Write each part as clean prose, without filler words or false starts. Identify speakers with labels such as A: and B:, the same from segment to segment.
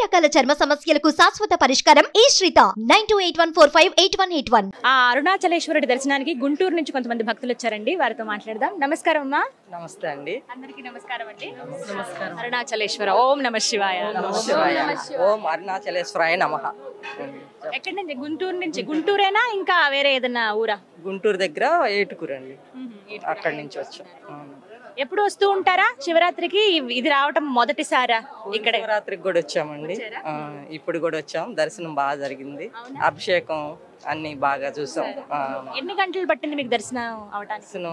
A: రకాల చర్మ సమస్యలకు శాశ్వత పరిష్కారం ఈ శ్రీత 9281458181.
B: అరుణాచలేశ్వరుడి దర్శనానికి గుంటూరు నుంచి కొంతమంది భక్తులు వచ్చారండి, వారితో మాట్లాడదాం. నమస్కారం అమ్మా.
C: నమస్తే అండి.
B: అందరికీ నమస్కారం అండి.
C: నమస్కారం.
B: అరుణాచలేశ్వర ఓం నమ శివాయ.
C: ఓం అరుణాచలేశ్వరాయ నమః.
B: ఎక్కడి నుంచి? గుంటూరు నుంచి. గుంటూరేనా ఇంకా వేరే ఏదైనా ఊరా?
C: గుంటూరు దగ్గర ఏటుకూరు అండి, అక్కడి నుంచి వచ్చాం.
B: ఎప్పుడు వస్తూ ఉంటారా శివరాత్రికి? ఇది రావటం మొదటిసారా? ఇక్కడ
C: శివరాత్రికి కూడా వచ్చామండి, ఇప్పుడు కూడా వచ్చాం. దర్శనం బాగా జరిగింది, అభిషేకం అన్ని బాగా చూసాం.
B: ఎన్ని గంటలు పట్టింది మీకు దర్శనం అవటానికి?
C: దర్శనం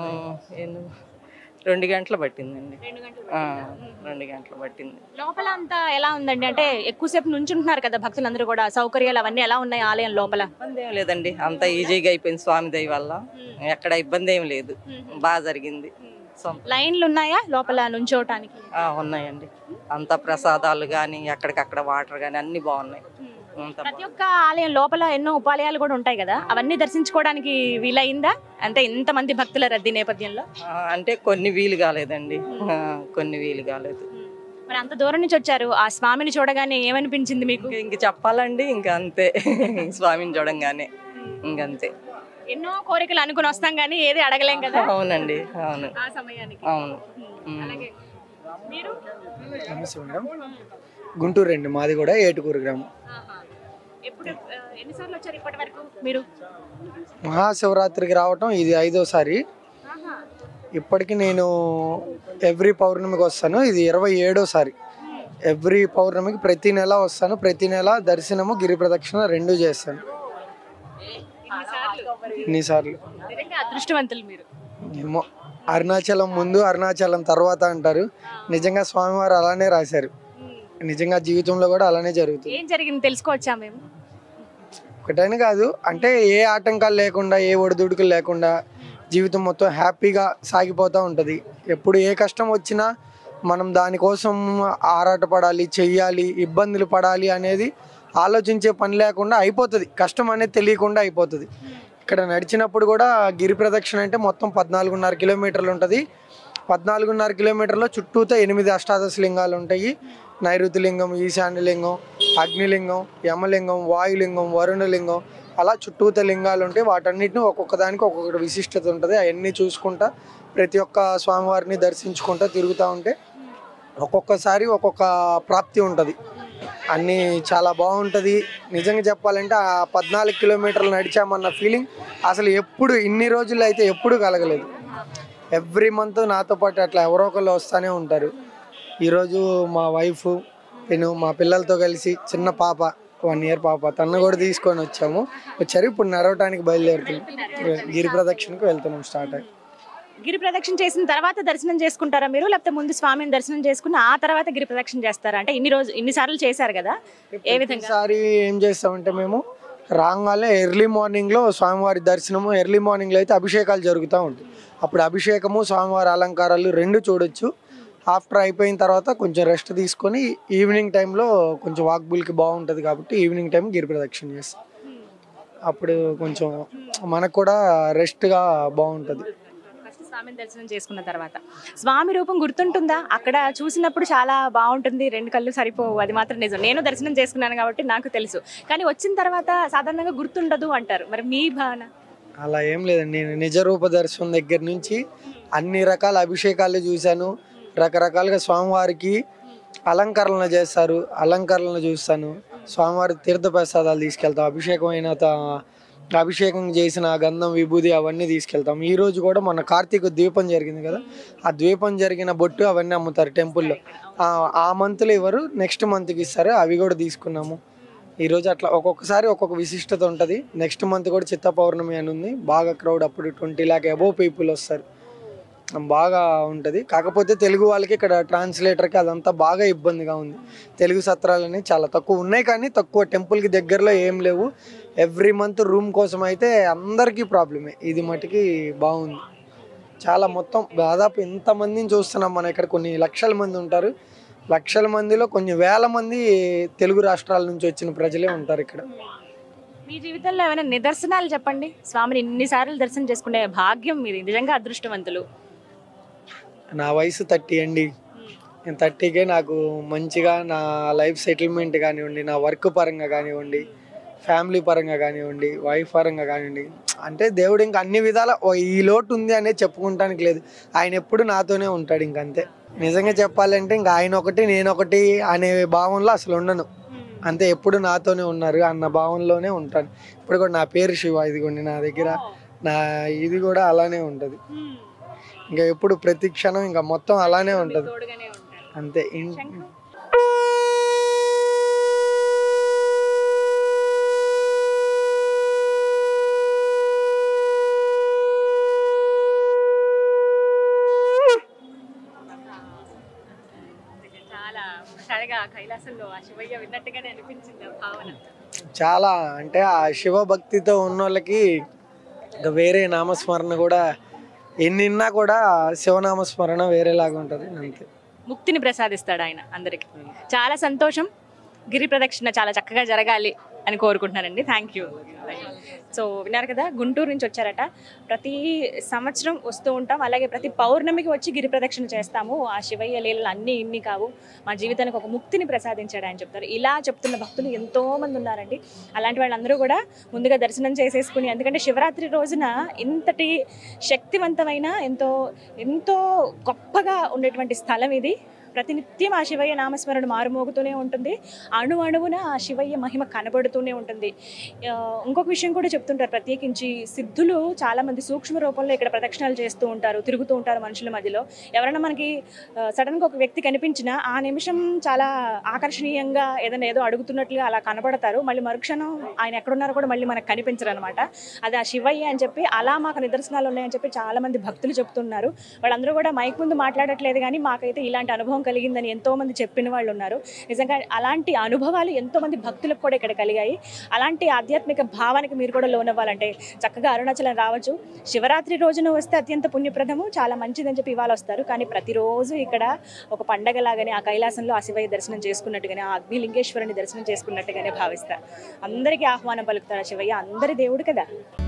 C: 2 గంటలు పట్టిందండి. 2 గంటలు పట్టింది.
B: లోపల అంతా ఎలా ఉందండి? అంటే ఎక్కువసేపు నుంచుంటున్నారు కదా భక్తులందరూ కూడా, సౌకర్యాలు అవన్నీ ఎలా ఉన్నాయి ఆలయం లోపల?
C: ఇబ్బంది ఏం లేదండి, అంతా ఈజీగా అయిపోయింది స్వామి దయ వల్ల. ఎక్కడ ఇబ్బంది ఏం లేదు, బాగా జరిగింది.
B: లైన్లు ఉన్నాయా లోపల నుంచోటానికి?
C: ఉన్నాయండి, అంతా ప్రసాదాలు కానీ ఎక్కడికక్కడ వాటర్ కానీ అన్ని బాగున్నాయి.
B: ప్రతి ఒక్క ఆలయం లోపల ఎన్నో ఉపాలయాలు కూడా ఉంటాయి కదా, అవన్నీ దర్శించుకోవడానికి వీలైందా? అంటే ఇంతమంది భక్తుల రద్దీ నేపథ్యంలో
C: అంటే కొన్ని వీలు కాలేదండి, కొన్ని వీలు కాలేదు.
B: మరి అంత దూరం నుంచి వచ్చారు, ఆ స్వామిని చూడగానే ఏమనిపించింది మీకు?
C: ఇంక చెప్పాలండి, ఇంకా అంతే. స్వామిని చూడంగానే ఇంకంతే.
B: ఎన్నో కోరికలు అనుకుని వస్తాం కానీ ఏది అడగలేం కదా.
C: అవునండి, అవును,
B: ఆ సమయానికి.
C: అవును.
B: మీరు?
D: నమస్తే మేడం. గుంటూరు అండి, మాది కూడా ఏటుకూరు గ్రామం.
B: ఎప్పుడు ఎన్నిసార్లు వచ్చారు ఇప్పటి వరకు మీరు?
D: మహాశివరాత్రికి రావటం ఇది 5వ సారి. ఇప్పటికి నేను ఎవ్రీ పౌర్ణమికి వస్తాను, ఇది 27వ సారి. ఎవ్రీ పౌర్ణమికి ప్రతి నెల వస్తాను, ప్రతి నెల దర్శనము గిరి ప్రదక్షిణ 2 చేస్తాను. ఇన్నిసార్లు.
B: అదృష్టవంతులు మీరు.
D: ఏమో, అరుణాచలం ముందు అరుణాచలం తర్వాత అంటారు. నిజంగా స్వామివారు అలానే రాశారు, నిజంగా జీవితంలో కూడా అలానే జరుగుతుంది.
B: ఏం జరిగింది తెలుసుకోవచ్చా మేము?
D: ఒకటని కాదు, అంటే ఏ ఆటంకాలు లేకుండా, ఏ ఒడిదుడుకులు లేకుండా జీవితం మొత్తం హ్యాపీగా సాగిపోతూ ఉంటుంది. ఎప్పుడు ఏ కష్టం వచ్చినా మనం దానికోసం ఆరాటపడాలి, చెయ్యాలి, ఇబ్బందులు పడాలి అనేది ఆలోచించే పని లేకుండా అయిపోతుంది. కష్టం అనేది తెలియకుండా అయిపోతుంది. ఇక్కడ నడిచినప్పుడు కూడా గిరి ప్రదక్షిణ అంటే మొత్తం 14.5 కిలోమీటర్లు ఉంటుంది. 14.5 కిలోమీటర్లో చుట్టూతో 8 అష్టాదశ లింగాలు ఉంటాయి. నైరుతి లింగం, ఈశాన్యలింగం, అగ్నిలింగం, యమలింగం, వాయులింగం, వరుణలింగం, అలా చుట్టూత లింగాలు ఉంటాయి. వాటన్నిటిని ఒక్కొక్క దానికి ఒక్కొక్కటి విశిష్టత ఉంటుంది. అవన్నీ చూసుకుంటా ప్రతి ఒక్క స్వామివారిని దర్శించుకుంటా తిరుగుతూ ఉంటే ఒక్కొక్కసారి ఒక్కొక్క ప్రాప్తి ఉంటుంది. అన్నీ చాలా బాగుంటుంది. నిజంగా చెప్పాలంటే ఆ 14 కిలోమీటర్లు నడిచామన్న ఫీలింగ్ అసలు ఎప్పుడు ఇన్ని రోజులు అయితే ఎప్పుడు కలగలేదు. ఎవ్రీ మంత్ నాతో పాటు అట్లా ఎవరో ఒకళ్ళు వస్తూనే ఉంటారు. ఈరోజు మా వైఫ్, నేను మా పిల్లలతో కలిసి, చిన్న పాప 1 ఇయర్ పాప, తను కూడా తీసుకొని వచ్చారు. ఇప్పుడు నడవటానికి బయలుదేరుతున్నాం, గిరి ప్రదక్షిణకు వెళ్తున్నాం. స్టార్ట్ అయ్యి
B: గిరి ప్రదక్షిణ చేసిన తర్వాత దర్శనం చేసుకుంటారా మీరు, లేకపోతే ముందు స్వామిని దర్శనం చేసుకుని ఆ తర్వాత గిరి ప్రదక్షిణ చేస్తారా? అంటే ఇన్నిసార్లు చేశారు కదా, ఏ విధంగా?
D: ఈసారి ఏం చేస్తామంటే మేము రాగానే ఎర్లీ మార్నింగ్లో స్వామివారి దర్శనము, ఎర్లీ మార్నింగ్లో అయితే అభిషేకాలు జరుగుతూ ఉంటాయి. అప్పుడు అభిషేకము, స్వామివారి అలంకారాలు 2 చూడొచ్చు. ఆఫ్టర్ అయిపోయిన తర్వాత కొంచెం రెస్ట్ తీసుకొని ఈవినింగ్ టైంలో కొంచెం వాక్బుల్కి బాగుంటుంది కాబట్టి ఈవినింగ్ టైం గిరి ప్రదక్షిణ చేస్తాం. అప్పుడు కొంచెం మనకు కూడా రెస్ట్గా బాగుంటుంది.
B: స్వామిని దర్శనం చేసుకున్న తర్వాత స్వామి రూపం గుర్తుంటుందా? అక్కడ చూసినప్పుడు చాలా బాగుంటుంది, 2 కళ్ళు సరిపోవు, అది మాత్రం నిజం. నేను దర్శనం చేసుకున్నాను కాబట్టి నాకు తెలుసు. కానీ వచ్చిన తర్వాత సాధారణంగా గుర్తుండదు అంటారు, మరి మీ భావన?
D: అలా ఏం లేదండి, నేను నిజరూప దర్శనం దగ్గర నుంచి అన్ని రకాల అభిషేకాలు చూశాను. రకరకాలుగా స్వామివారికి అలంకరణలు చేస్తారు, అలంకరణలు చూస్తాను. స్వామివారి తీర్థ ప్రసాదాలు తీసుకెళ్తాం. అభిషేకం చేసిన గంధం, విభూది అవన్నీ తీసుకెళ్తాం. ఈరోజు కూడా మన కార్తీక ద్వీపం జరిగింది కదా, ఆ ద్వీపం జరిగిన బొట్టు అవన్నీ అమ్ముతారు టెంపుల్లో. ఆ మంత్లో ఇవ్వరు, నెక్స్ట్ మంత్కి ఇస్తారు. అవి కూడా తీసుకున్నాము ఈరోజు. అట్లా ఒక్కొక్కసారి ఒక్కొక్క విశిష్టత ఉంటుంది. నెక్స్ట్ మంత్ కూడా చిత్త పౌర్ణమి అని ఉంది, బాగా క్రౌడ్. అప్పుడు 20 lakh అబోవ్ పీపుల్ వస్తారు, బాగా ఉంటుంది. కాకపోతే తెలుగు వాళ్ళకి ఇక్కడ ట్రాన్స్లేటర్కి అదంతా బాగా ఇబ్బందిగా ఉంది. తెలుగు సత్రాలని చాలా తక్కువ ఉన్నాయి, కానీ తక్కువ. టెంపుల్కి దగ్గరలో ఏం లేవు. ఎవ్రీ మంత్ రూమ్ కోసం అయితే అందరికీ ప్రాబ్లమే. ఇది మటుకి బాగుంది చాలా. మొత్తం దాదాపు ఎంతమందిని చూస్తున్నాం మనం ఇక్కడ, కొన్ని లక్షల మంది ఉంటారు. లక్షల మందిలో కొన్ని వేల మంది తెలుగు రాష్ట్రాల నుంచి వచ్చిన ప్రజలే ఉంటారు ఇక్కడ.
B: మీ జీవితంలో ఏమైనా నిదర్శనాలు చెప్పండి? స్వామిని ఇన్నిసార్లు దర్శనం చేసుకునే భాగ్యం మీది, నిజంగా అదృష్టవంతులు.
D: నా వయసు 30 అండి. నేను 30K నాకు మంచిగా నా లైఫ్ సెటిల్మెంట్ కానివ్వండి, నా వర్క్ పరంగా కానివ్వండి, ఫ్యామిలీ పరంగా కానివ్వండి, వైఫ్ పరంగా కానివ్వండి, అంటే దేవుడు ఇంకా అన్ని విధాల ఈ లోటు ఉంది అనేది చెప్పుకుంటానికి లేదు. ఆయన ఎప్పుడు నాతోనే ఉంటాడు. ఇంకంతే. నిజంగా చెప్పాలంటే ఇంకా ఆయన ఒకటి నేనొకటి అనే భావంలో అసలు ఉండను. అంతే, ఎప్పుడు నాతోనే ఉన్నారు అన్న భావంలోనే ఉంటాను. ఇప్పుడు కూడా నా పేరు శివ, ఇదిగోండి నా దగ్గర నా ఇది కూడా అలానే ఉంటుంది. ఇంకా ఎప్పుడు ప్రతి క్షణం ఇంకా మొత్తం అలానే ఉంటుంది. అంతే. చాలా అంటే ఆ శివ భక్తితో ఉన్న వాళ్ళకి ఇంకా వేరే నామస్మరణ కూడా ఎన్నిన్నా కూడా శివనామస్మరణ వేరేలాగా ఉంటుంది. అంతే.
B: ముక్తిని ప్రసాదిస్తాడు ఆయన అందరికి. చాలా సంతోషం. గిరి ప్రదక్షిణ చాలా చక్కగా జరగాలి అని కోరుకుంటున్నానండి. Thank you. సో విన్నారు కదా, గుంటూరు నుంచి వచ్చారట. ప్రతి సంవత్సరం వస్తూ ఉంటాం, అలాగే ప్రతి పౌర్ణమికి వచ్చి గిరి ప్రదక్షిణ చేస్తాము. ఆ శివయ్య లీలలు అన్నీ ఇన్ని కావు, మా జీవితానికి ఒక ముక్తిని ప్రసాదించాడు అని చెప్తారు. ఇలా చెప్తున్న భక్తులు ఎంతోమంది ఉన్నారండి. అలాంటి వాళ్ళందరూ కూడా ముందుగా దర్శనం చేసేసుకుని, ఎందుకంటే శివరాత్రి రోజున ఇంతటి శక్తివంతమైన ఎంతో ఎంతో గొప్పగా ఉండేటువంటి స్థలం ఇది. ప్రతినిత్యం ఆ శివయ్య నామస్మరణ మారుమోగుతూనే ఉంటుంది. అణు అణువున ఆ శివయ్య మహిమ కనబడుతూనే ఉంటుంది. ఇంకొక విషయం కూడా చెప్తుంటారు, ప్రత్యేకించి సిద్ధులు చాలామంది సూక్ష్మ రూపంలో ఇక్కడ ప్రదక్షిణాలు చేస్తూ ఉంటారు, తిరుగుతూ ఉంటారు మనుషుల మధ్యలో. ఎవరైనా మనకి సడన్గా ఒక వ్యక్తి కనిపించినా ఆ నిమిషం చాలా ఆకర్షణీయంగా ఏదో అడుగుతున్నట్లుగా అలా కనబడతారు. మళ్ళీ మరుక్షణం ఆయన ఎక్కడున్నారో కూడా మళ్ళీ మనకు కనిపించరు అనమాట. అది ఆ శివయ్య అని చెప్పి అలా మాకు నిదర్శనాలు ఉన్నాయని చెప్పి చాలామంది భక్తులు చెప్తున్నారు. వాళ్ళందరూ కూడా మైక్ ముందు మాట్లాడట్లేదు, కానీ మాకైతే ఇలాంటి అనుభవం కలిగిందని ఎంతోమంది చెప్పిన వాళ్ళు ఉన్నారు. నిజంగా అలాంటి అనుభవాలు ఎంతోమంది భక్తులకు కూడా ఇక్కడ కలిగాయి. అలాంటి ఆధ్యాత్మిక భావానికి మీరు కూడా లోనవ్వాలంటే చక్కగా అరుణాచలం రావచ్చు. శివరాత్రి రోజున వస్తే అత్యంత పుణ్యప్రదము, చాలా మంచిదని చెప్పి ఇవాళ వస్తారు. కానీ ప్రతిరోజు ఇక్కడ ఒక పండగలాగానే ఆ కైలాసంలో ఆ శివయ్య దర్శనం చేసుకున్నట్టుగానే, ఆ అగ్నిలింగేశ్వరుని దర్శనం చేసుకున్నట్టుగానే భావిస్తారు. అందరికీ ఆహ్వానం పలుకుతారు శివయ్య, అందరి దేవుడు కదా.